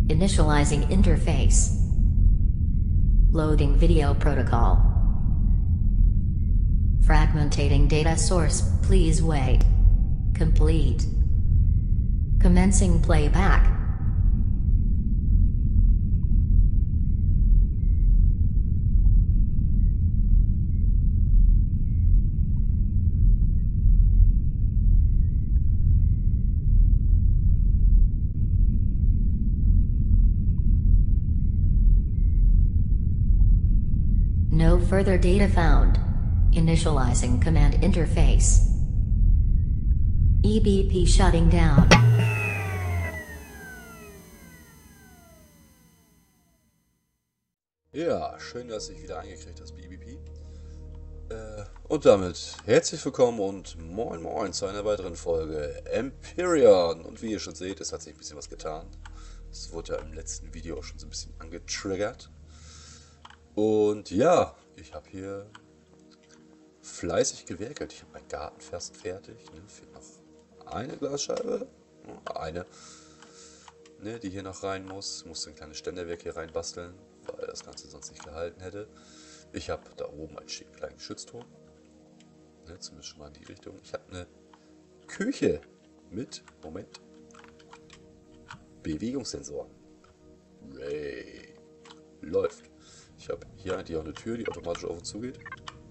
Initializing interface. Loading video protocol. Fragmentating data source, please wait. Complete. Commencing playback. No further data found. Initializing command interface. EBP shutting down. Ja, schön, dass du dich wieder eingekriegt hast, BBP. Und damit herzlich willkommen und moin moin zu einer weiteren Folge Empyrion. Und wie ihr schon seht, es hat sich ein bisschen was getan. Es wurde ja im letzten Video auch schon so ein bisschen angetriggert. Und ja, ich habe hier fleißig gewerkelt. Ich habe meinen Garten fast fertig. Ne? Fehlt noch eine Glasscheibe. Eine, ne, die hier noch rein muss. Musste ein kleines Ständerwerk hier rein basteln, weil das Ganze sonst nicht gehalten hätte. Ich habe da oben einen schicken kleinen Geschützturm. Ne, zumindest schon mal in die Richtung. Ich habe eine Küche mit, Moment, Bewegungssensoren. Ray. Läuft. Ich habe hier eigentlich auch eine Tür, die automatisch auf und zu geht.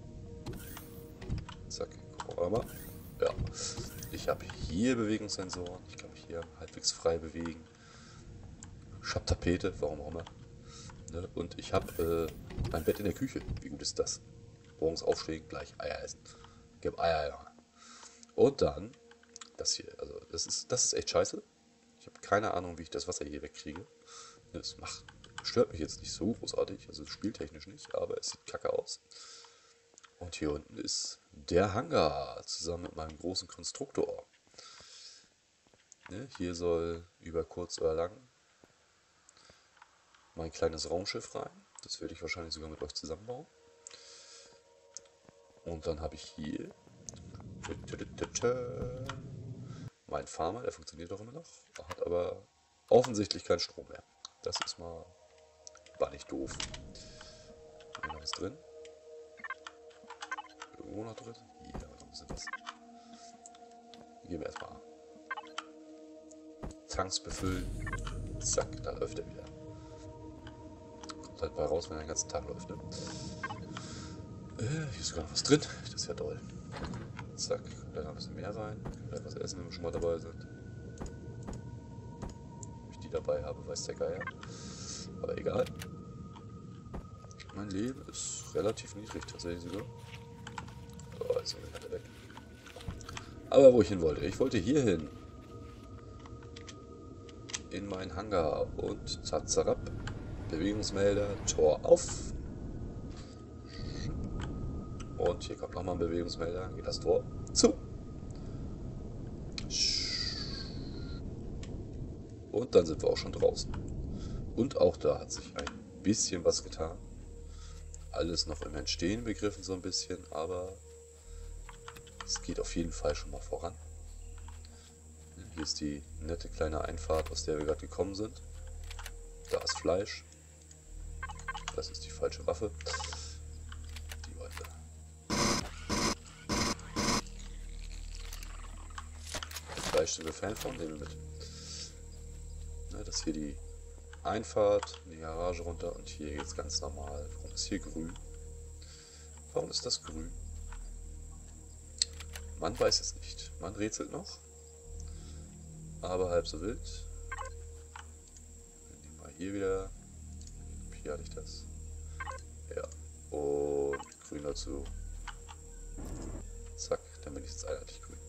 Zack, gucken wir mal. Ja. Ich habe hier Bewegungssensoren. Ich kann mich hier halbwegs frei bewegen. Ich habe Tapete, warum auch immer. Ne? Und ich habe mein Bett in der Küche. Wie gut ist das? Morgens aufstehen, gleich Eier essen. Gib Eier, ja. Und dann das hier. Also das ist echt scheiße. Ich habe keine Ahnung, wie ich das Wasser hier wegkriege. Das stört mich jetzt nicht so großartig, also spieltechnisch nicht, aber es sieht kacke aus. Und hier unten ist der Hangar zusammen mit meinem großen Konstruktor. Ne, hier soll über kurz oder lang mein kleines Raumschiff rein. Das werde ich wahrscheinlich sogar mit euch zusammenbauen. Und dann habe ich hier mein Farmer, der funktioniert doch immer noch, hat aber offensichtlich keinen Strom mehr. Das ist mal war nicht doof. Hier noch was drin. Irgendwo noch drin. Hier noch ein bisschen was. Hier gehen wir erstmal Tanks befüllen. Zack, da läuft er wieder. Kommt halt bei raus, wenn er den ganzen Tag läuft. Ne? Hier ist sogar noch was drin. Das ist ja toll. Zack, dann noch ein bisschen mehr rein. Vielleicht was essen, wenn wir schon mal dabei sind. Ob ich die dabei habe, weiß der Geier. Aber egal. Mein Leben ist relativ niedrig tatsächlich sogar. So, jetzt sind wir weg. Aber wo ich hin wollte? Ich wollte hier hin. In meinen Hangar. Und zatzerab. Bewegungsmelder. Tor auf. Und hier kommt nochmal ein Bewegungsmelder. Geht das Tor zu. Und dann sind wir auch schon draußen. Und auch da hat sich ein bisschen was getan. Alles noch im Entstehen begriffen so ein bisschen, aber es geht auf jeden Fall schon mal voran. Hier ist die nette kleine Einfahrt, aus der wir gerade gekommen sind. Da ist Fleisch. Das ist die falsche Waffe. Die wollen wir. Fleisch sind wir Fan von, nehmen wir mit. Das ist hier die Einfahrt in die Garage runter und hier geht es ganz normal. Warum ist hier grün? Warum ist das grün? Man weiß es nicht. Man rätselt noch. Aber halb so wild. Wir nehmen mal hier wieder. Hier hatte ich das. Ja. Und grün dazu. Zack, dann bin ich jetzt einheitlich grün.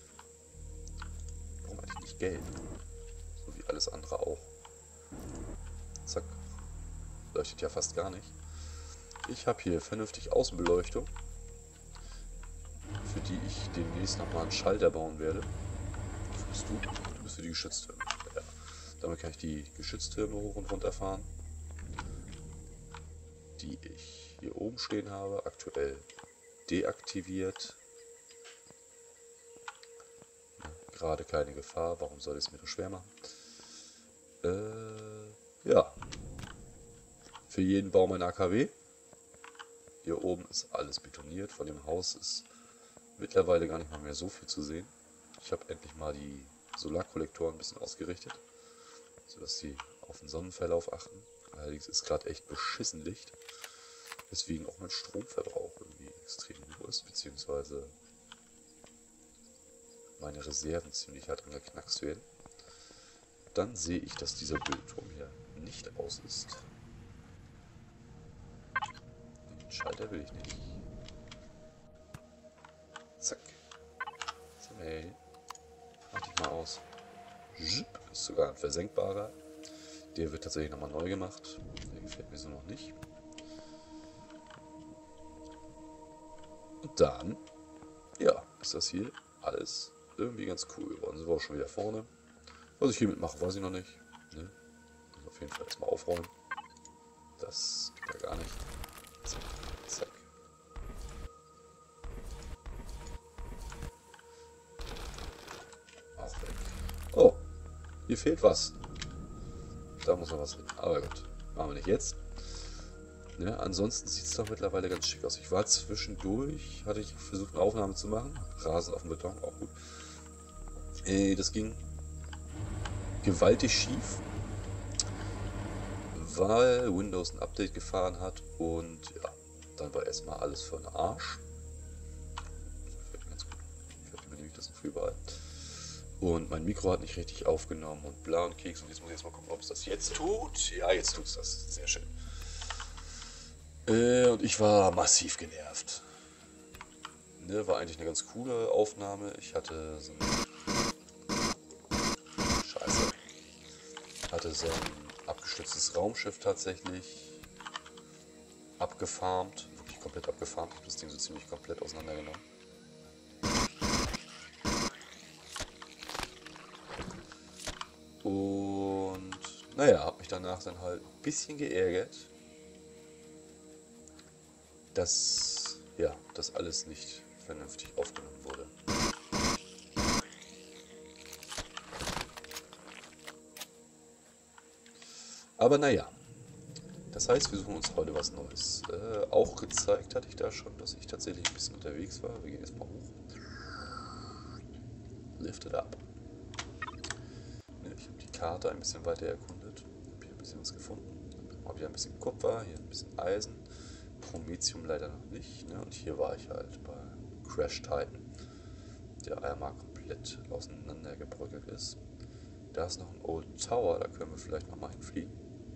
Warum eigentlich nicht gelb? So wie alles andere auch. Zack. Leuchtet ja fast gar nicht. Ich habe hier vernünftig Außenbeleuchtung, für die ich demnächst nochmal einen Schalter bauen werde. Was bist du? Du bist für die Geschütztürme. Ja. Damit kann ich die Geschütztürme hoch und runter fahren, die ich hier oben stehen habe. Aktuell deaktiviert. Ja, gerade keine Gefahr. Warum soll ich es mir so schwer machen? Ja. Für jeden Baum ein AKW. Hier oben ist alles betoniert. Von dem Haus ist mittlerweile gar nicht mal mehr so viel zu sehen. Ich habe endlich mal die Solarkollektoren ein bisschen ausgerichtet, sodass sie auf den Sonnenverlauf achten. Allerdings ist gerade echt beschissen Licht, weswegen auch mein Stromverbrauch irgendwie extrem hoch ist, beziehungsweise meine Reserven ziemlich hart angeknackst werden. Dann sehe ich, dass dieser Bildturm hier nicht aus ist. Den Schalter will ich nicht. Zack. Hey, mach dich mal aus. Ist sogar ein versenkbarer. Der wird tatsächlich nochmal neu gemacht. Der gefällt mir so noch nicht. Und dann, ja, ist das hier alles irgendwie ganz cool geworden. Sind wir auch schon wieder vorne. Was ich hiermit mache, weiß ich noch nicht. Ne? Also auf jeden Fall erstmal aufräumen. Das geht ja gar nicht. Zack, zack. Auch weg. Oh, hier fehlt was. Da muss noch was hin. Aber gut, machen wir nicht jetzt. Ne? Ansonsten sieht es doch mittlerweile ganz schick aus. Ich war zwischendurch, hatte ich versucht eine Aufnahme zu machen. Rasen auf dem Beton, auch gut. Das ging gewaltig schief, weil Windows ein Update gefahren hat und ja, dann war erstmal alles für den Arsch. Das gefällt mir ganz gut. Gefällt mir nämlich das für überall. Und mein Mikro hat nicht richtig aufgenommen und bla und Keks. Und jetzt muss ich mal gucken, ob es das jetzt tut. Ja, jetzt tut es das. Sehr schön. Und ich war massiv genervt. Ne, war eigentlich eine ganz coole Aufnahme. Ich hatte so ein so ein abgestürztes Raumschiff tatsächlich abgefarmt. Wirklich komplett abgefarmt. Ich habe das Ding so ziemlich komplett auseinandergenommen. Und naja, habe mich danach dann halt ein bisschen geärgert, dass ja, das alles nicht vernünftig aufgenommen wurde. Aber naja, das heißt, wir suchen uns heute was Neues. Auch gezeigt hatte ich da schon, dass ich tatsächlich ein bisschen unterwegs war. Wir gehen jetzt mal hoch. Lift it up. Ich habe die Karte ein bisschen weiter erkundet. Habe hier ein bisschen was gefunden. Habe hier ein bisschen Kupfer, hier ein bisschen Eisen. Promethium leider noch nicht. Ne? Und hier war ich halt bei Crash Titan, der einmal komplett auseinandergebröckelt ist. Da ist noch ein Old Tower, da können wir vielleicht nochmal hinfliegen.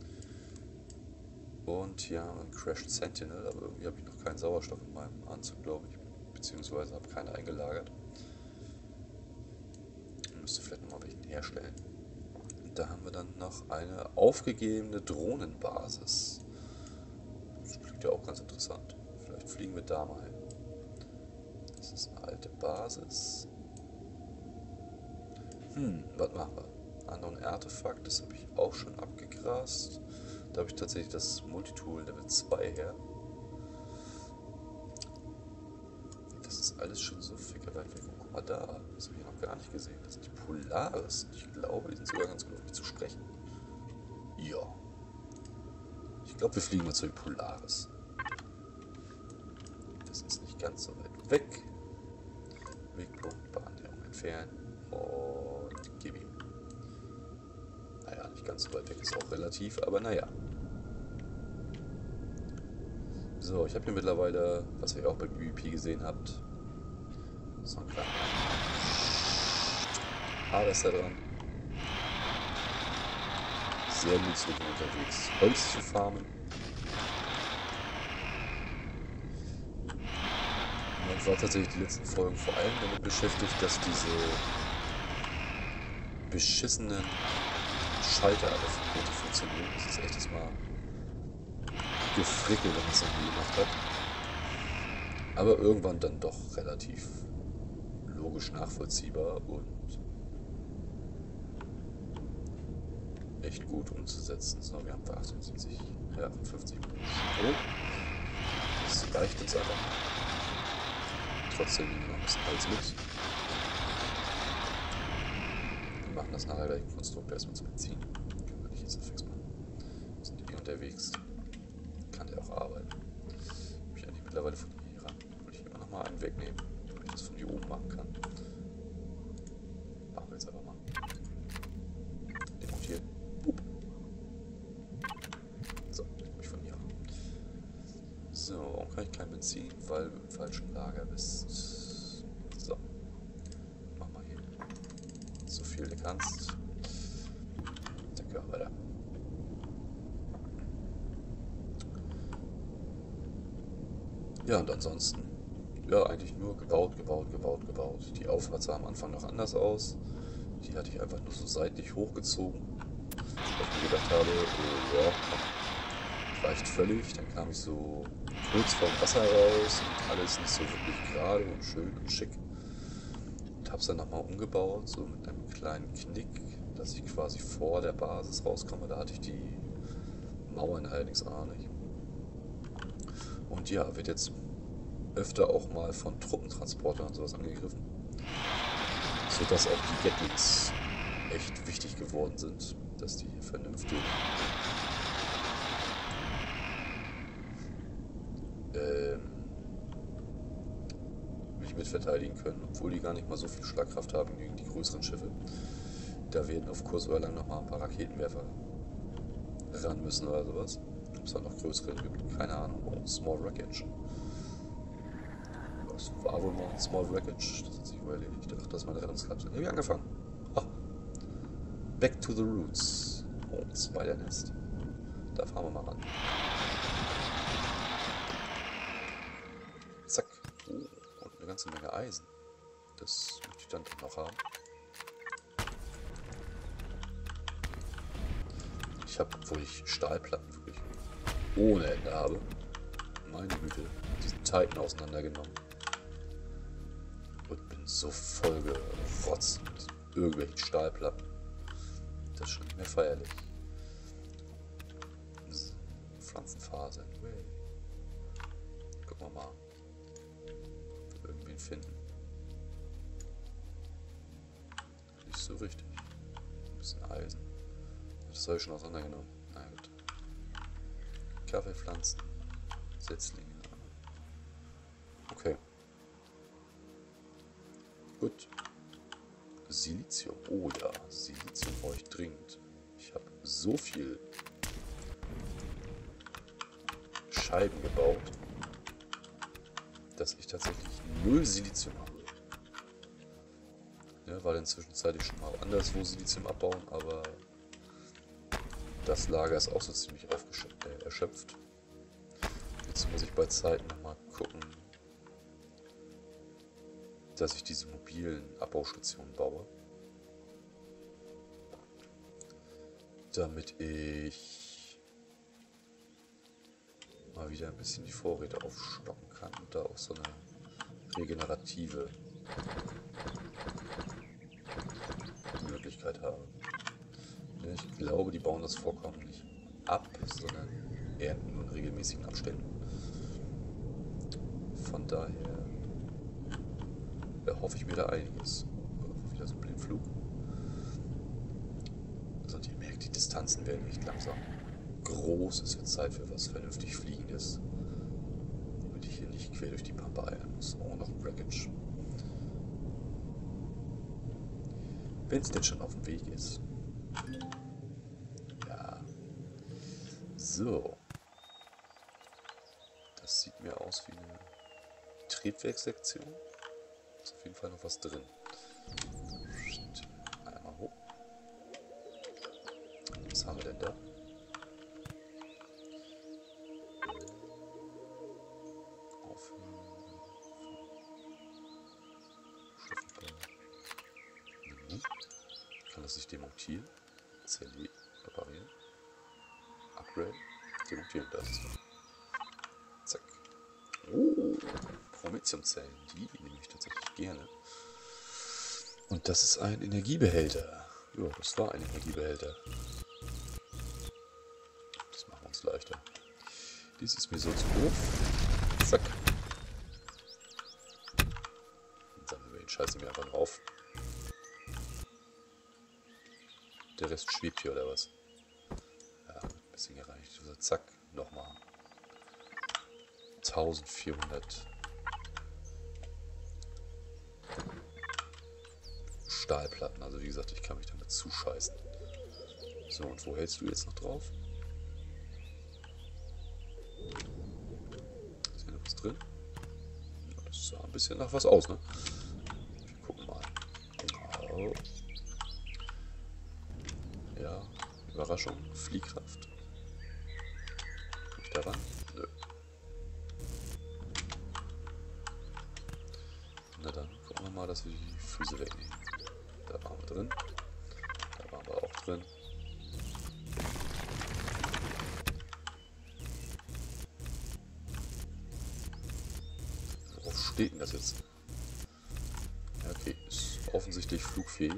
Und hier haben wir einen Crashed Sentinel, aber irgendwie habe ich noch keinen Sauerstoff in meinem Anzug, glaube ich. Beziehungsweise habe keinen eingelagert. Ich müsste vielleicht nochmal welchen herstellen. Und da haben wir dann noch eine aufgegebene Drohnenbasis. Das klingt ja auch ganz interessant. Vielleicht fliegen wir da mal hin. Das ist eine alte Basis. Was machen wir? Unknown Artefakt, das habe ich auch schon abgegrast. Da habe ich tatsächlich das Multitool Level 2 her. Das ist alles schon so ficke weit weg. Guck mal da, das habe ich noch gar nicht gesehen. Das sind die Polaris. Ich glaube, die sind sogar ganz gut auf mich zu sprechen. Ja. Ich glaube, wir fliegen mal zu den Polaris. Das ist nicht ganz so weit weg. Wegpunkt, Bahnnäherung entfernen. Und gib ihm. Naja, nicht ganz so weit weg ist auch relativ, aber naja. So, ich habe hier mittlerweile, was ihr auch bei BBP gesehen habt, so ein kleiner Harvester dran. Sehr nützlich unterwegs, Holz zu farmen. Man war tatsächlich die letzten Folgen vor allem damit beschäftigt, dass diese beschissenen Schalter alle funktionieren. Das ist echt mal gefrickel, wenn man es noch nie gemacht hat. Aber irgendwann dann doch relativ logisch nachvollziehbar und echt gut umzusetzen. So, wir haben für 78, ja, 50 Minuten Strom. Das reicht uns einfach. Trotzdem nehmen wir noch ein bisschen Holz mit. Wir machen das nachher gleich im Konstrukt erstmal zu Benzin. Können wir nicht jetzt fix machen. unterwegs. Kann der auch arbeiten. Hab ich eigentlich mittlerweile von hier ran. Würde ich immer noch mal einen wegnehmen, damit ich das von hier oben machen kann. Machen wir jetzt einfach mal. Demontieren. So, ich von hier ran. So, warum kann ich kein Benzin? Weil du im falschen Lager bist. So. Mach mal hier. So viel du kannst. Dann gehen wir weiter. Ja, und ansonsten, ja, eigentlich nur gebaut. Die Auffahrt sah am Anfang noch anders aus. Die hatte ich einfach nur so seitlich hochgezogen. Weil ich mir gedacht habe, ja, reicht völlig. Dann kam ich so kurz vorm Wasser raus und alles nicht so wirklich gerade und schön und schick. Und habe es dann nochmal umgebaut, so mit einem kleinen Knick, dass ich quasi vor der Basis rauskomme. Da hatte ich die Mauern allerdings auch noch nicht. Und ja, wird jetzt öfter auch mal von Truppentransportern und sowas angegriffen. Sodass auch die Gatlings echt wichtig geworden sind, dass die vernünftig mich mitverteidigen können, obwohl die gar nicht mal so viel Schlagkraft haben gegen die größeren Schiffe. Da werden auf Kurs oder lang nochmal ein paar Raketenwerfer ran müssen oder sowas. Ob es halt noch größere gibt, keine Ahnung. Oh, Small Wreckage. Das war wohl mal ein Small Wreckage. Das hat sich wohl erledigt. Ach, das ist meine Rettungskapsel. Hier habe ich angefangen. Ah. Back to the Roots. Oh, ein Spider-Nest. Da fahren wir mal ran. Zack. Oh, und eine ganze Menge Eisen. Das möchte ich dann noch haben. Ich habe, wo ich Stahlplatten wirklich ohne Ende habe, meine Güte, diesen Titan auseinandergenommen. Und bin so voll gerotzt mit irgendwelchen Stahlplatten. Das ist schon nicht mehr feierlich. Pflanzenfasern. Gucken wir mal, ob wir irgendwen finden. Nicht so richtig. Ein bisschen Eisen. Das habe ich schon auseinandergenommen. Na gut. Kaffeepflanzen. Setzlinge. Okay. Gut. Silizium. Oh ja, Silizium brauche ich dringend. Ich habe so viel Scheiben gebaut, dass ich tatsächlich 0 Silizium habe. Ja, war dann zwischenzeitlich schon mal anderswo Silizium abbauen, aber das Lager ist auch so ziemlich erschöpft. Jetzt muss ich bei Zeiten nochmal gucken, dass ich diese mobilen Abbaustationen baue. Damit ich mal wieder ein bisschen die Vorräte aufstocken kann und da auch so eine regenerative Möglichkeit habe. Ich glaube, die bauen das Vorkommen nicht ab, sondern ernten nur in regelmäßigen Abständen. Von daher erhoffe ich mir da einiges. Wieder so ein Blindflug. Also ihr merkt, die Distanzen werden echt langsam groß. Es wird Zeit für was vernünftig Fliegendes. Damit ich hier nicht quer durch die Pampa eiern muss. Oh, noch ein Wreckage. Wenn es denn schon auf dem Weg ist. Ja. So. Das sieht mir aus wie eine Triebwerkssektion. Ist auf jeden Fall noch was drin. Einmal hoch. Was haben wir denn da? Kann das sich demontieren? Reparieren? Upgrade? Demontieren, das ist es. Zack. Oh, Promethiumzellen, die nehme ich tatsächlich gerne. Und das ist ein Energiebehälter. Ja, das war ein Energiebehälter. Das machen wir uns leichter. Dies ist mir so zu hoch. Zack. Dann sammeln wir den Scheiß mir einfach drauf. Der Rest schwebt hier, oder was? Ja, ein das Ding erreicht. Also zack, nochmal. 1400 Stahlplatten. Also wie gesagt, ich kann mich damit zuscheißen. So, und wo hältst du jetzt noch drauf? Ist hier noch was drin? Ja, das sah ein bisschen nach was aus, ne? Wir gucken mal. Oh. Ja, Überraschung, Fliehkraft. Nicht daran? Nö. Na dann gucken wir mal, dass wir die Füße wegnehmen. Da waren wir drin. Da waren wir auch drin. Worauf steht denn das jetzt? Ja, okay, ist offensichtlich flugfähig.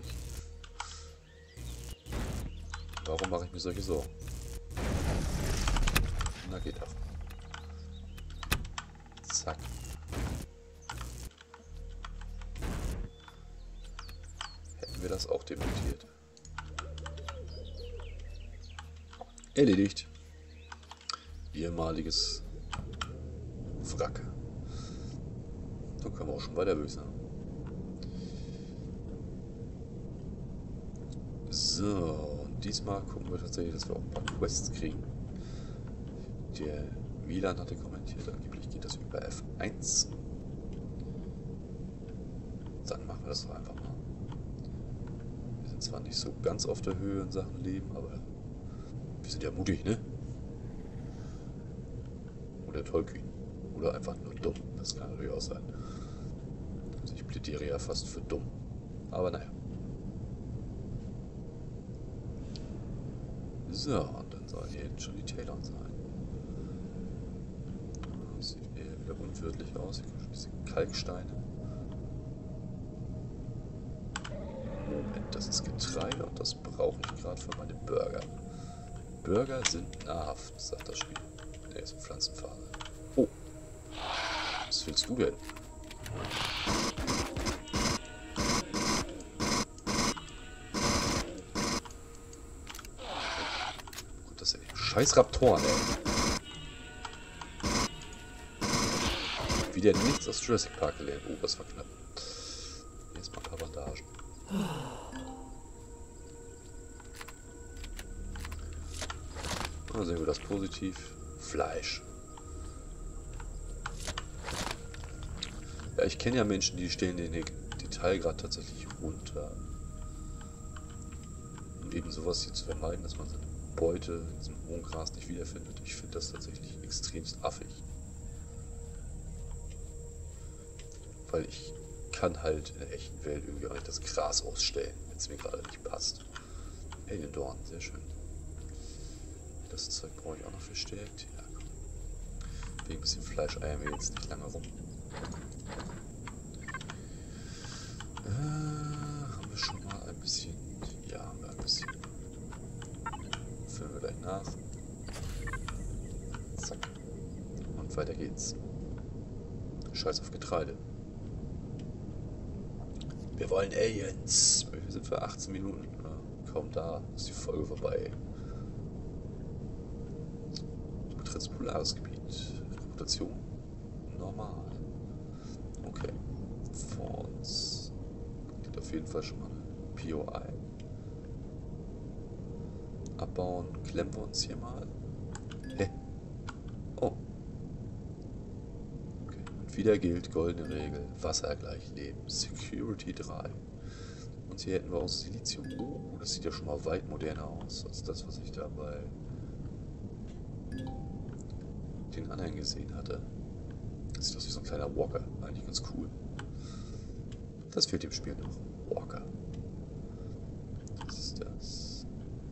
Warum mache ich mir solche Sorgen? Na, geht doch. Zack. Hätten wir das auch demontiert. Erledigt. Ehemaliges Wrack. Dann können wir auch schon weiter böse. So, und diesmal gucken wir tatsächlich, dass wir auch ein paar Quests kriegen. Der Wieland hatte kommentiert, angeblich geht das über F1. Dann machen wir das doch einfach mal. Wir sind zwar nicht so ganz auf der Höhe in Sachen Leben, aber wir sind ja mutig, ne? Oder tollkühn. Oder einfach nur dumm. Das kann natürlich auch sein. Also ich plädiere ja fast für dumm. Aber naja. So, und dann sollen hier jetzt schon die Talon sein. Das sieht eher wieder unwirtlich aus. Hier kommen schon diese Kalksteine. Moment, das ist Getreide und das brauche ich gerade für meine Burger. Burger sind nahrhaft, sagt das Spiel. Der ist in Pflanzenphase. Oh. Was willst du denn? Gut, das sind die scheiß Raptoren, ey. Wieder nichts aus Jurassic Park gelernt. Oh, das war knapp. Jetzt mal ein paar Bandagen. Da sehen wir das positiv. Fleisch. Ja, ich kenne ja Menschen, die stellen den Detailgrad tatsächlich runter. Um eben sowas hier zu vermeiden, dass man seine Beute in diesem hohen Gras nicht wiederfindet. Ich finde das tatsächlich extremst affig. Weil ich kann halt in der echten Welt irgendwie auch nicht das Gras ausstellen, wenn es mir gerade nicht passt. Aliendorn, sehr schön. Das Zeug brauche ich auch noch verstärkt. Ja, komm. Wegen ein bisschen Fleisch eiern wir jetzt nicht lange rum. Haben wir schon mal ein bisschen... Ja, haben wir ein bisschen. Füllen wir gleich nach. Zack. Und weiter geht's. Scheiß auf Getreide. Wir wollen Aliens. Wir sind für 18 Minuten. Ja, kaum da ist die Folge vorbei. Du betrittst polares Gebiet. Reputation. Normal. Okay. Vor uns liegt auf jeden Fall schon mal eine POI. Abbauen. Klemmen wir uns hier mal. Hä? Oh. Okay. Und wieder gilt goldene Regel. Wasser gleich Leben. Security 3. Und hier hätten wir auch Silizium. Oh, das sieht ja schon mal weit moderner aus als das, was ich da bei den anderen gesehen hatte. Das sieht aus wie so ein kleiner Walker. Eigentlich ganz cool. Das fehlt dem Spiel noch. Walker. Was ist das?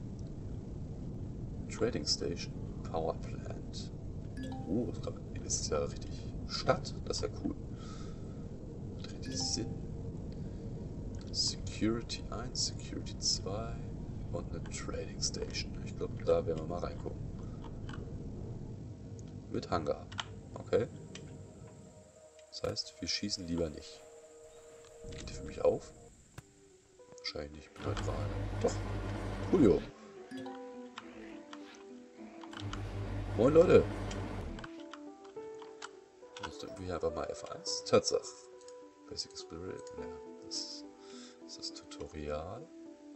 Trading Station. Power Plant. Oh, das ist ja richtig Stadt. Das ist ja cool. Macht richtig Sinn. Security 1, Security 2 und eine Trading Station. Ich glaube, da werden wir mal reingucken. Mit Hangar. Okay. Das heißt, wir schießen lieber nicht. Geht der für mich auf? Wahrscheinlich nicht. Neutral. Doch. Julio. Moin Leute. Jetzt drücken wir einfach mal F1. Tatsache. Basic Spirit. Ja, das ist das Tutorial.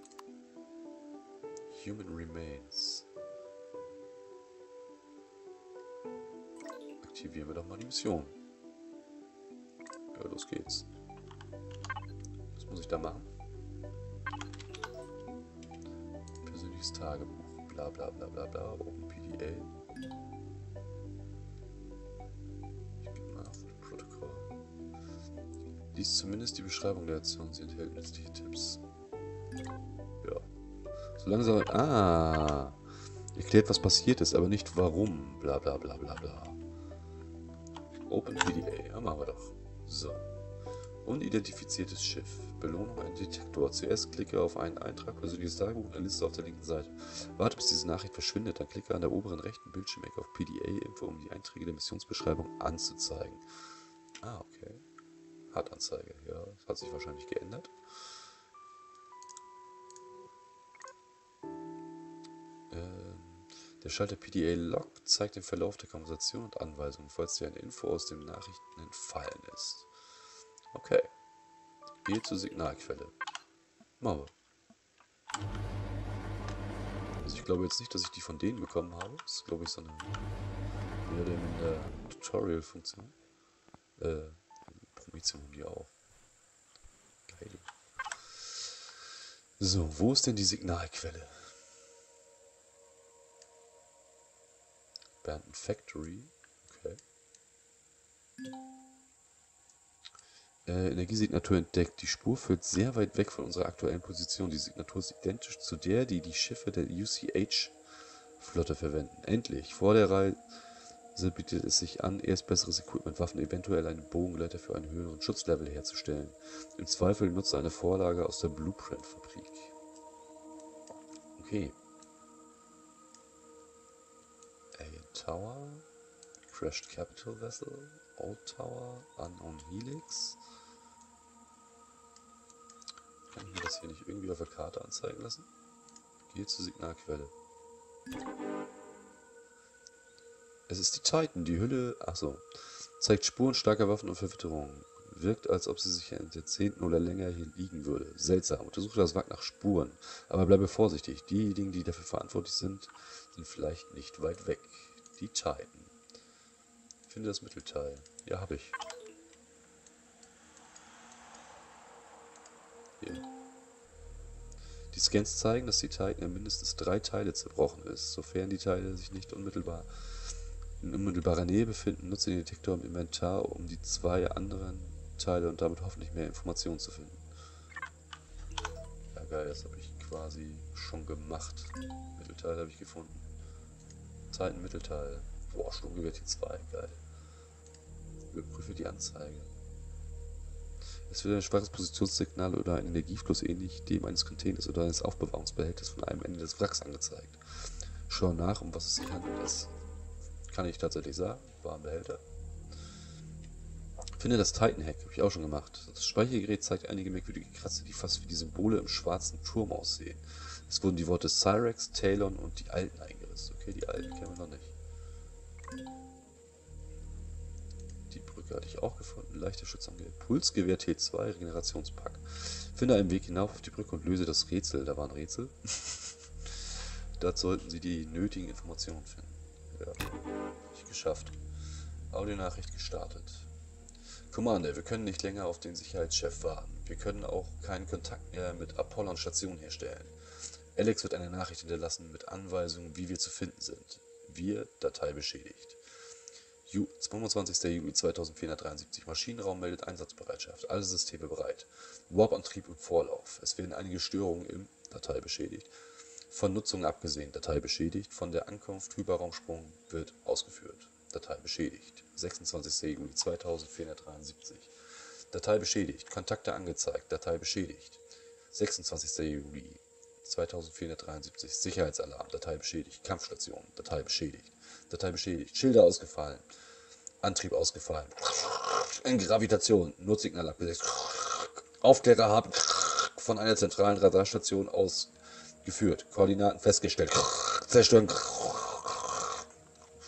Human Remains. Aktivieren wir doch mal die Mission. Ja, los geht's. Was muss ich da machen? Persönliches Tagebuch. Bla bla bla bla bla. OpenPDA. Ich gebe mal auf Protokoll. Lies zumindest die Beschreibung der Aktion. Sie enthält nützliche Tipps. Ja. So langsam. Ah. Erklärt, was passiert ist, aber nicht warum. Bla bla bla bla bla. OpenPDA. Ja, machen wir doch. So. Unidentifiziertes Schiff. Belohnung ein Detektor. Zuerst klicke auf einen Eintrag, persönliches Tagebuch und eine Liste auf der linken Seite. Warte, bis diese Nachricht verschwindet, dann klicke an der oberen rechten Bildschirmecke auf PDA-Info, um die Einträge der Missionsbeschreibung anzuzeigen. Ah, okay. Hartanzeige. Ja, das hat sich wahrscheinlich geändert. Der Schalter PDA Log zeigt den Verlauf der Konversation und Anweisungen, falls dir eine Info aus den Nachrichten entfallen ist. Okay. Gehe zur Signalquelle. Machen wir. Also ich glaube jetzt nicht, dass ich die von denen bekommen habe. Das ist, glaube ich, so eine mehr oder minder Tutorial-Funktion. Prometheum haben die auch. Geil. So, wo ist denn die Signalquelle? Abandoned Factory. Okay. Energiesignatur entdeckt. Die Spur führt sehr weit weg von unserer aktuellen Position. Die Signatur ist identisch zu der, die die Schiffe der UCH-Flotte verwenden. Endlich! Vor der Reise bietet es sich an, erst besseres Equipment, Waffen, eventuell einen Bogenleiter für einen höheren Schutzlevel herzustellen. Im Zweifel nutze eine Vorlage aus der Blueprint-Fabrik. Okay. Alien Tower, Crashed Capital Vessel, Old Tower, Unknown Helix. Kann ich mir das hier nicht irgendwie auf der Karte anzeigen lassen? Gehe zur Signalquelle. Es ist die Titan, die Hülle, achso, zeigt Spuren starker Waffen und Verwitterung. Wirkt, als ob sie sich in Jahrzehnten oder länger hier liegen würde. Seltsam. Untersuche das Wrack nach Spuren. Aber bleibe vorsichtig. Diejenigen, die dafür verantwortlich sind, sind vielleicht nicht weit weg. Die Titan. Finde das Mittelteil. Ja, habe ich. Hier. Die Scans zeigen, dass die Titan in mindestens 3 Teile zerbrochen ist. Sofern die Teile sich nicht in unmittelbarer Nähe befinden, nutze den Detektor im Inventar, um die 2 anderen Teile und damit hoffentlich mehr Informationen zu finden. Ja geil, das habe ich quasi schon gemacht. Mittelteil habe ich gefunden. Titan Mittelteil. Boah, Sturmgewehr T2, geil. Überprüfe die Anzeige. Es wird ein schwaches Positionssignal oder ein Energiefluss ähnlich dem eines Containers oder eines Aufbewahrungsbehälters von einem Ende des Wracks angezeigt. Schau nach, um was es sich handelt. Das kann ich tatsächlich sagen. War ein Behälter. Finde das Titan-Hack, habe ich auch schon gemacht. Das Speichergerät zeigt einige merkwürdige Kratzer, die fast wie die Symbole im schwarzen Turm aussehen. Es wurden die Worte Cyrex, Talon und die Alten eingerissen. Okay, die Alten kennen wir noch nicht. Die Brücke hatte ich auch gefunden. Leichter Schutz am Pulsgewehr T2, Regenerationspack. Finde einen Weg hinauf auf die Brücke und löse das Rätsel. Da war ein Rätsel. Dort sollten Sie die nötigen Informationen finden. Ja, nicht geschafft. Audionachricht gestartet. Commander, wir können nicht länger auf den Sicherheitschef warten. Wir können auch keinen Kontakt mehr mit Apollon Station herstellen. Alex wird eine Nachricht hinterlassen mit Anweisungen, wie wir zu finden sind. Wir, Datei beschädigt. 25. Juli 2473. Maschinenraum meldet Einsatzbereitschaft. Alle Systeme bereit. Warp-Antrieb im Vorlauf. Es werden einige Störungen im Datei beschädigt. Von Nutzung abgesehen. Datei beschädigt. Von der Ankunft Hyperraumsprung wird ausgeführt. Datei beschädigt. 26. Juli 2473. Datei beschädigt. Kontakte angezeigt. Datei beschädigt. 26. Juli 2473. Sicherheitsalarm. Datei beschädigt. Kampfstation. Datei beschädigt. Datei beschädigt. Schilder ausgefallen. Antrieb ausgefallen. In Gravitation. Notsignal abgesetzt. Aufklärer haben von einer zentralen Radarstation aus geführt. Koordinaten festgestellt. Zerstören.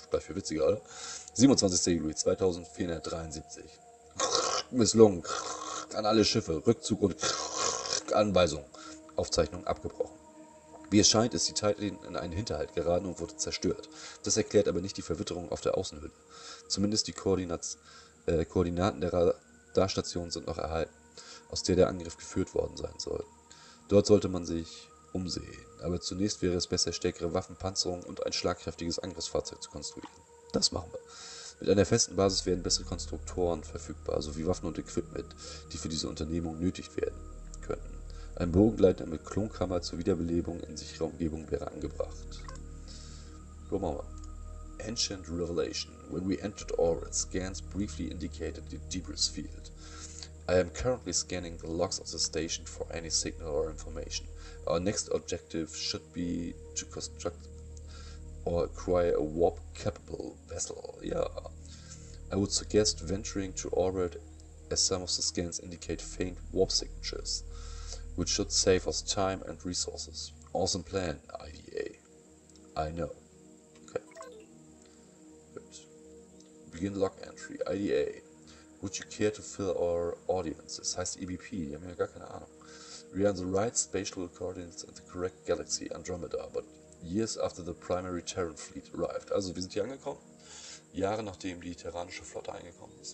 Gleich viel witziger, oder? 27. Juli 2473. Misslungen. An alle Schiffe. Rückzug und Anweisung. Aufzeichnung abgebrochen. Wie es scheint, ist die Titan in einen Hinterhalt geraten und wurde zerstört. Das erklärt aber nicht die Verwitterung auf der Außenhülle. Zumindest die Koordinaten der Radarstation sind noch erhalten, aus der der Angriff geführt worden sein soll. Dort sollte man sich umsehen, aber zunächst wäre es besser, stärkere Waffenpanzerung und ein schlagkräftiges Angriffsfahrzeug zu konstruieren. Das machen wir. Mit einer festen Basis werden bessere Konstruktoren verfügbar, sowie Waffen und Equipment, die für diese Unternehmung nötig werden könnten. Ein Bogengleiter mit Klonkammer zur Wiederbelebung in sicherer Umgebung wäre angebracht. So machen wir. Ancient Revelation. When we entered orbit, scans briefly indicated the debris field. I am currently scanning the logs of the station for any signal or information. Our next objective should be to construct or acquire a warp-capable vessel. Yeah. I would suggest venturing to orbit, as some of the scans indicate faint warp signatures, which should save us time and resources. Awesome plan, IDA. I know. Okay. Good. Begin log entry. IDA. Would you care to fill our audience? Das heißt EBP, die haben ja gar keine Ahnung. We are in the right spatial coordinates in the correct galaxy, Andromeda, but years after the primary Terran fleet arrived. Also wir sind hier angekommen, Jahre nachdem die terranische Flotte eingekommen ist.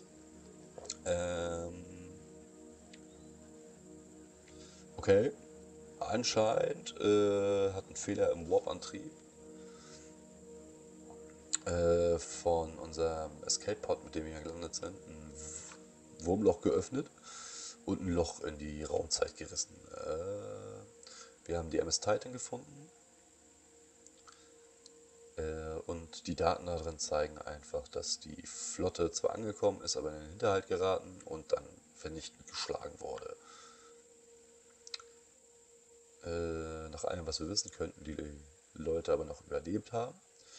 Okay. Anscheinend hat ein Fehler im Warp-Antrieb von unserem Escape-Pod, mit dem wir hier gelandet sind, ein Wurmloch geöffnet und ein Loch in die Raumzeit gerissen. Wir haben die MS Titan gefunden und die Daten darin zeigen einfach, dass die Flotte zwar angekommen ist, aber in den Hinterhalt geraten und dann vernichtend geschlagen wurde. Nach allem, was wir wissen, könnten die Leute aber noch überlebt haben.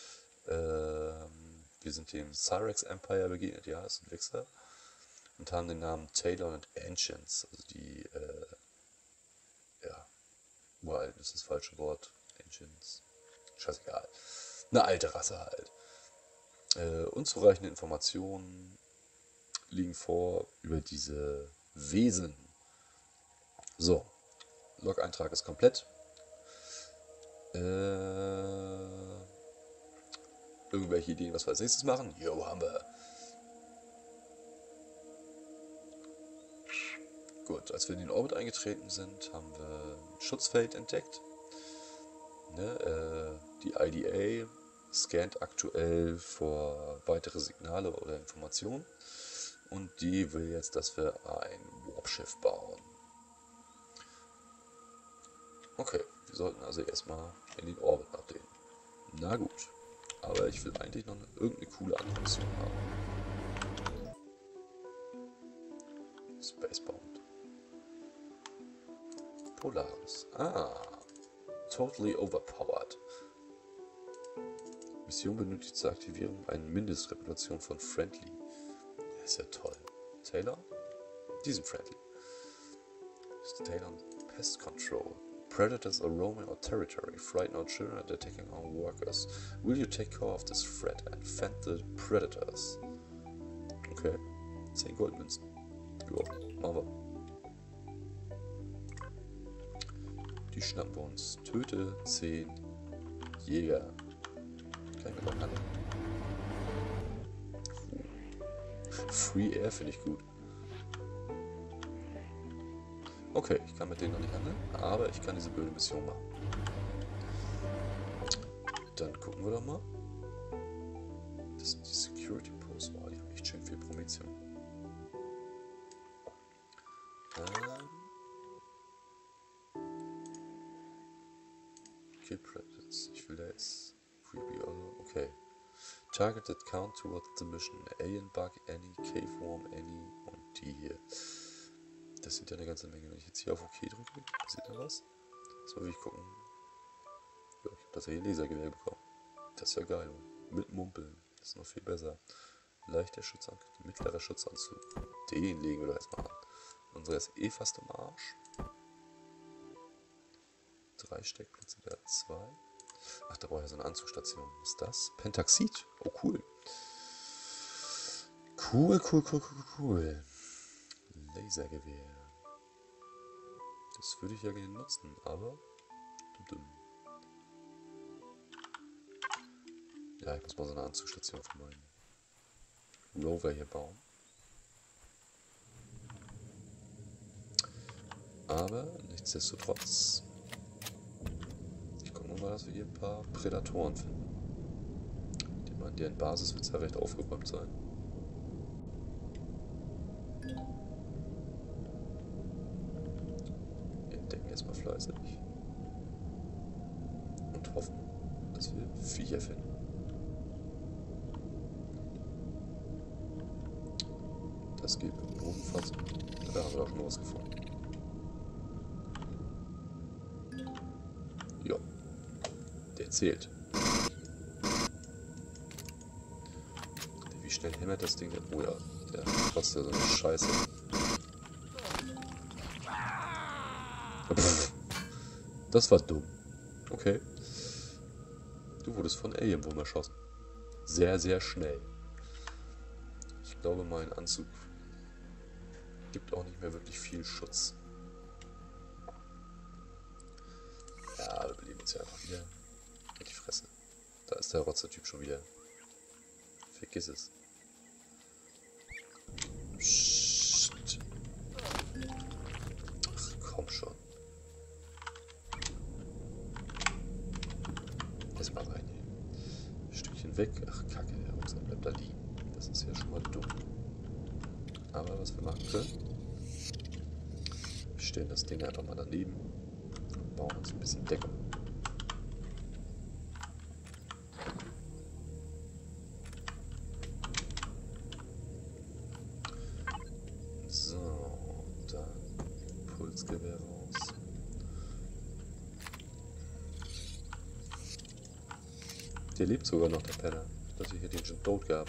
Wir sind dem Cyrex Empire begegnet, ja, ist ein Wichser, und haben den Namen Talon and Ancients, also die, ja, uralt ist das falsche Wort, Ancients, scheißegal, eine alte Rasse halt. Unzureichende Informationen liegen vor über diese Wesen. So, Log-Eintrag ist komplett. Irgendwelche Ideen, was wir als nächstes machen? Jo, haben wir. Gut, als wir in den Orbit eingetreten sind, haben wir ein Schutzfeld entdeckt. Ne, die IDA scannt aktuell vor weitere Signale oder Informationen. Und die will jetzt, dass wir ein Warpschiff bauen. Okay, wir sollten also erstmal in den Orbit nachdehnen. Na gut. Aber ich will eigentlich noch irgendeine coole andere Mission haben. Spacebound. Polaris. Ah. Totally overpowered. Mission benötigt zur Aktivierung eine Mindestrepulation von Friendly. Das ist ja toll. Taylor? Die sind friendly. Taylor Pest Control. Predators are roaming our territory, frighten our children and attacking our workers. Will you take care of this threat and fend the predators? Okay, 10 Goldmünzen. Jo, machen wir. Die schnappen wir uns. Töte 10 Jäger. Kann ich mir mal handeln. Free Air finde ich gut. Okay, ich kann mit denen noch nicht handeln, aber ich kann diese blöde Mission machen. Dann gucken wir doch mal. Das sind die Security Posts. Oh, die haben echt schön viel Prometheum. Kill Predators. Ich will da jetzt Creepy oder. Okay. Targeted count towards the mission. Alien Bug, Annie, Cave Worm, Annie und die hier. Das sind ja eine ganze Menge. Wenn ich jetzt hier auf OK drücke, passiert da was? So, will ich gucken. Ja, ich habe tatsächlich ein Lasergewehr bekommen. Das ist ja geil. Mit Mumpeln. Das ist noch viel besser. Leichter Schutzanzug, mittlerer Schutzanzug. Den legen wir doch erstmal an. Unsere ist eh fast im Arsch. 3 Steckplätze, der hat 2. Ach, da brauche ich ja so eine Anzugsstation. Was ist das? Pentaxid. Oh, cool. Cool. Lasergewehr. Das würde ich ja gerne nutzen, aber... Ja, ich muss mal so eine Anzugsstation für meinen Rover hier bauen. Aber nichtsdestotrotz, ich gucke mal, dass wir hier ein paar Prädatoren finden. Ich meine, deren Basis wird ja recht aufgeräumt sein. Wir entdecken erstmal fleißig. Und hoffen, dass wir Viecher finden. Das geht mit dem Boden fast. Da haben wir auch schon was gefunden. Ja, der zählt. Wie schnell hämmert das Ding denn? Oh ja, der kotzt ja so eine Scheiße. Das war dumm. Okay. Du wurdest von Alienwurm erschossen. Sehr, sehr schnell. Ich glaube, mein Anzug gibt auch nicht mehr wirklich viel Schutz. Ja, wir beleben uns ja einfach wieder in die Fresse. Da ist der Rotzer-Typ schon wieder. Vergiss es. Psst. Ach, komm schon. Erstmal rein hier. Ein Stückchen weg. Ach, Kacke, der Rucksack bleibt da liegen. Das ist ja schon mal dumm. Aber was wir machen können, wir stellen das Ding einfach mal daneben und bauen uns ein bisschen Deckung. So, dann Pulsgewehr raus. Der lebt sogar noch, der Penner. Dass ich hier den schon tot gehabt.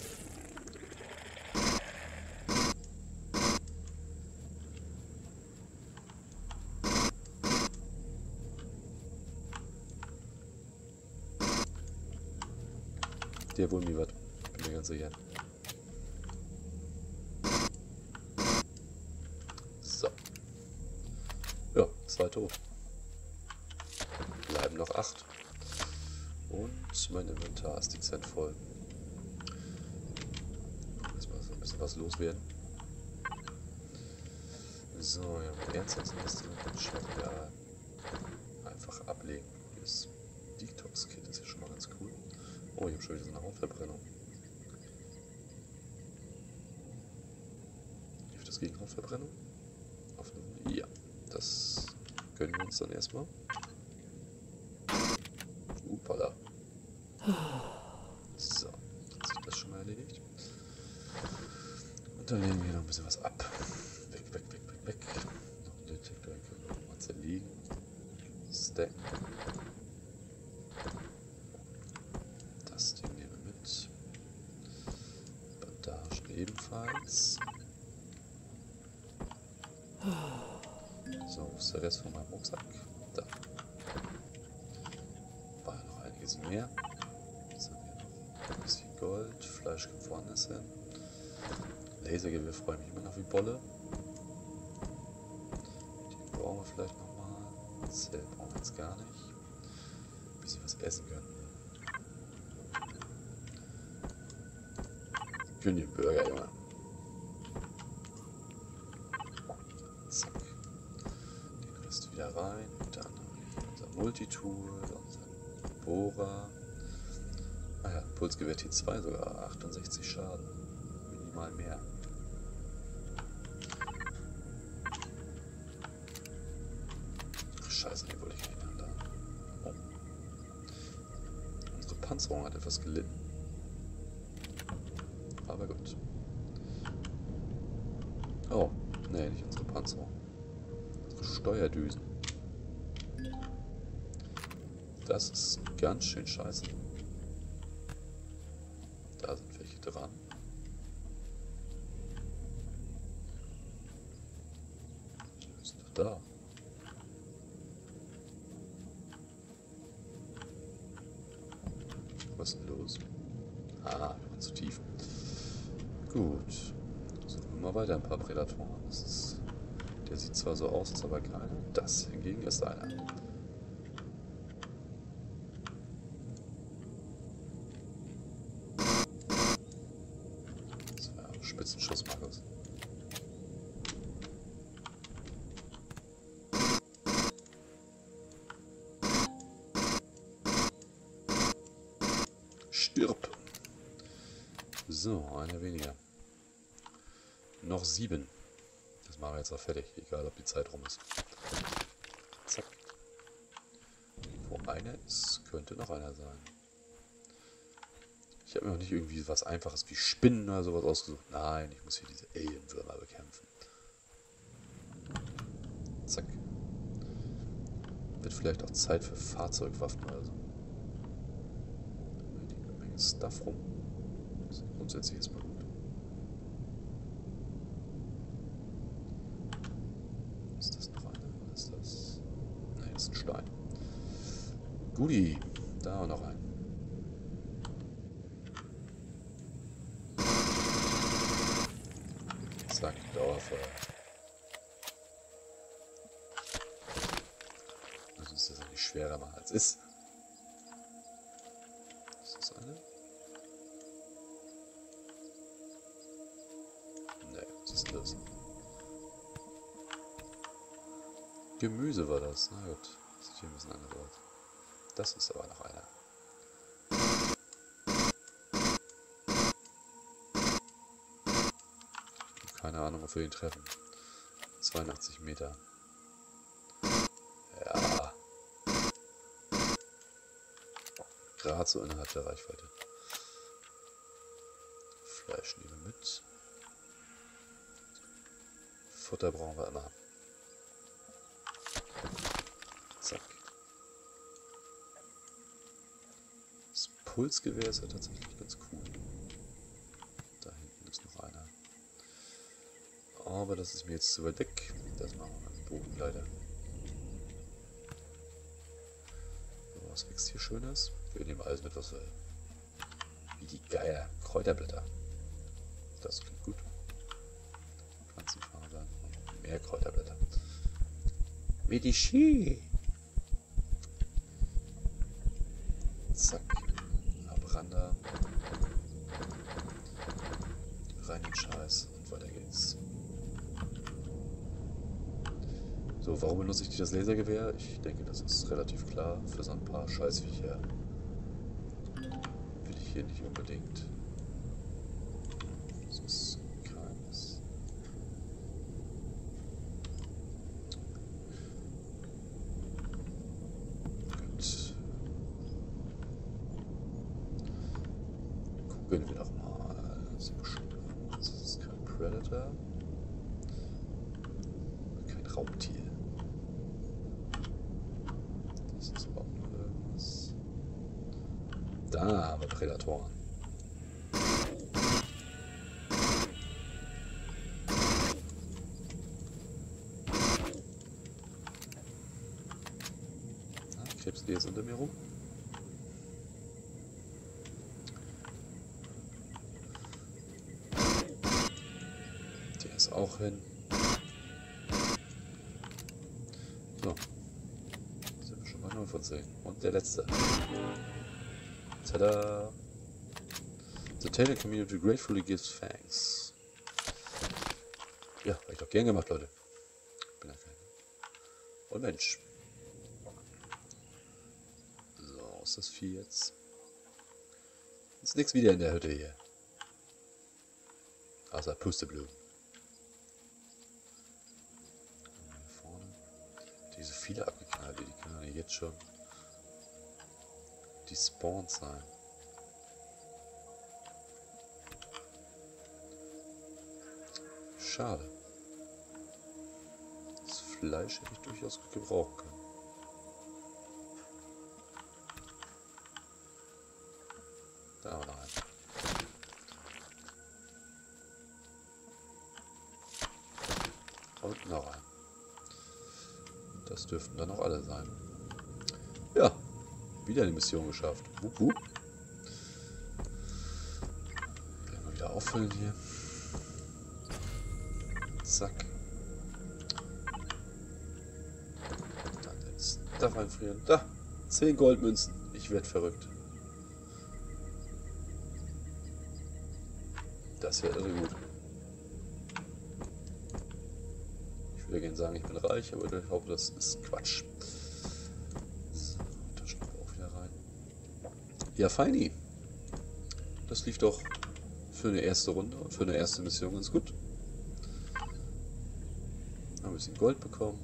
Der wohl mir was. Bin mir ganz sicher. So. Ja, 2 tot. Bleiben noch 8. Und mein Inventar ist dezent voll. Erstmal so ein bisschen was loswerden. So, ja, mit Erzausrüstung Shotgun einfach ablegen. Das Detox-Kit ist ja schon mal ganz cool. Oh, ich habe schon wieder so eine Hautverbrennung. Hilft das gegen Hautverbrennung? Ja, das gönnen wir uns dann erstmal. Upala. So, hat sich das schon mal erledigt. Und dann legen wir noch ein bisschen was ab. Weg. Noch ein Detektor, den können wir noch mal zerlegen. Stacken. Das Ding nehmen wir mit. Bandagen ebenfalls. So, wo ist der Rest von meinem Rucksack? Da. War ja noch einiges mehr. Jetzt haben wir noch ein bisschen Gold. Fleisch kommt woanders hin. Lasergewehr freue mich immer noch wie Bolle. Den brauchen wir vielleicht nochmal. Zelt brauchen wir jetzt gar nicht. Ein bisschen was essen können. Gönn den Burger, Junge. Zack. Den Rest wieder rein. Dann haben wir unser Multitool, unseren Bohrer. Ah ja, Pulsgewehr T2 sogar 68 Schaden. Minimal mehr. Ach, scheiße, den wollte ich nicht mehr da. Oh. Unsere Panzerung hat etwas gelitten. Aber gut. Oh, nee, nicht unsere Panzerung. Unsere Steuerdüsen. Das ist ganz schön scheiße. Da sind welche dran. Die sind doch da. Was ist denn los? Ah, wir waren zu tief. Gut. Suchen wir mal weiter ein paar Prädatoren. Der sieht zwar so aus, ist aber keiner. Das hingegen ist einer. Das war ein Spitzenschuss, Markus. Stirb! So, einer weniger. Noch 7. Das machen wir jetzt auch fertig, egal ob die Zeit rum ist. Zack. Wo einer ist, könnte noch einer sein. Ich habe mir auch nicht irgendwie was Einfaches wie Spinnen oder sowas ausgesucht. Nein, ich muss hier diese Alienwürmer bekämpfen. Zack. Wird vielleicht auch Zeit für Fahrzeugwaffen oder so. Da liegt eine Menge Stuff rum. Das ist grundsätzlich erstmal gut. Ist das noch einer? Was ist das? Ne, ist ein Stein. Guti, da noch ein. Zack, Dauerfeuer. Das ist das nicht schwerer machen als ist. Ist das eine? Ne, was ist das? Gemüse war das. Na gut, sieht hier ein bisschen anders aus. Das ist aber noch einer. Keine Ahnung, ob wir ihn treffen. 82 Meter. Ja. Gerade so innerhalb der Reichweite. Fleisch nehmen wir mit. Futter brauchen wir immer. Zack. Das Pulsgewehr ist ja tatsächlich ganz cool. Da hinten ist noch einer. Aber das ist mir jetzt zu weit weg. Das machen wir mit dem Bogenleiter. So, was wächst hier Schönes? Wir nehmen alles mit, was wir... Wie die Geier. Kräuterblätter. Das klingt gut. Pflanzenfaser und mehr Kräuterblätter. Wie die Ski. Zack. Abrander. Rein den Scheiß und weiter geht's. So, warum benutze ich das Lasergewehr? Ich denke, das ist relativ klar. Für so ein paar Scheißviecher will ich hier nicht unbedingt. Das ist keines. Gut. Gucken wir doch mal. Das ist kein Predator. Kein Raubtier. Das ist auch noch irgendwas. Da haben wir Prädatoren. Krebs geht jetzt unter mir rum. Der ist auch hin. So. Sind wir schon bei 9 von 10. Und der letzte. Tada! The Taylor Community gratefully gives thanks. Ja, hab ich doch gern gemacht, Leute. Bin ja kein. Und Mensch. So, ist das Vieh jetzt? Ist nichts wieder in der Hütte hier. Außer Pusteblumen. Hier vorne. Diese viele abgeknallt, die können ja jetzt schon die Spawns sein. Schade. Das Fleisch hätte ich durchaus gut gebrauchen können. Da haben wir noch einen. Und noch einen. Das dürften dann noch alle sein. Ja, wieder eine Mission geschafft. Wupp, wupp. auffüllen hier. Zack. Dann jetzt da reinfrieren. Da! 10 Goldmünzen. Ich werde verrückt. Das wäre irre gut. Ich würde gerne sagen, ich bin reich, aber ich glaube, das ist Quatsch. So, Taschenlampe auch wieder rein. Ja, feini. Das lief doch für eine erste Runde und für eine erste Mission ganz gut. Haben ein bisschen Gold bekommen.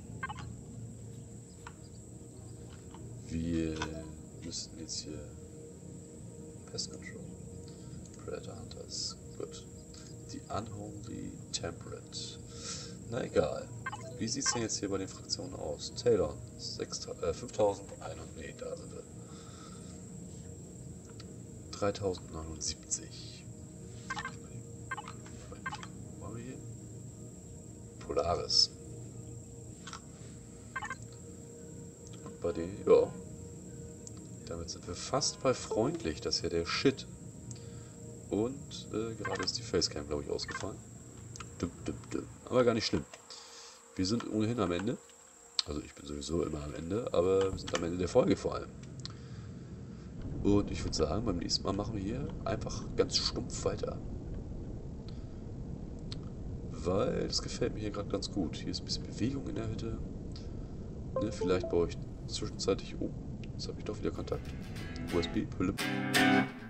Wir müssen jetzt hier Pest Control. Predator Hunters. Gut. Die Unholy Temperate. Na egal. Wie sieht es denn jetzt hier bei den Fraktionen aus? Taylor. 5001. Nee, da sind wir. 3079. Wo haben wir hier? Polaris. Und bei denen, ja. Damit sind wir fast bei freundlich. Das ist ja der Shit. Und gerade ist die Facecam, glaube ich, ausgefallen. Aber gar nicht schlimm. Wir sind ohnehin am Ende. Also ich bin sowieso immer am Ende, aber wir sind am Ende der Folge vor allem. Und ich würde sagen, beim nächsten Mal machen wir hier einfach ganz stumpf weiter. Weil das gefällt mir hier gerade ganz gut. Hier ist ein bisschen Bewegung in der Hütte. Ne, vielleicht baue ich zwischenzeitlich um. Jetzt habe ich doch wieder Kontakt. USB, Hülle.